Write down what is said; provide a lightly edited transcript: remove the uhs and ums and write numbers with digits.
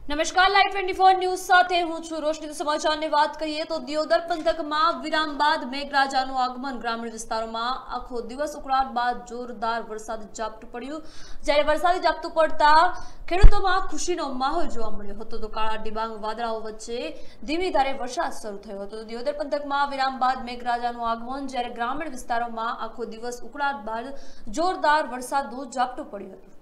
નમસ્કાર, live 24 news સાથે હું છું રોશની। સમાચારની વાત કરીએ તો દિયોદર પંથકમાં વિરામ બાદ મેઘરાજાનું આગમન। ગ્રામીણ વિસ્તારોમાં આખો દિવસ ઉકળાટ બાદ જોરદાર વરસાદી ઝાપટું પડ્યું। જ્યારે વરસાદી ઝાપટું પડતા ખેડૂતોમાં ખુશીનો માહોલ જોવા મળ્યો હતો તો કાળા ડિબાંગ વાદળાઓ વચ્ચે ધીમી ધારે વરસાદ શરૂ થયો હતો। દિયોદર પંથકમાં વિરામ બાદ મેઘરાજાનું આગમન। જ્યારે ગ્રામીણ વિસ્તારોમાં આખો દિવસ ઉકળાટ બાદ જોરદાર વરસાદનું ઝાપટું પડ્યું હતું।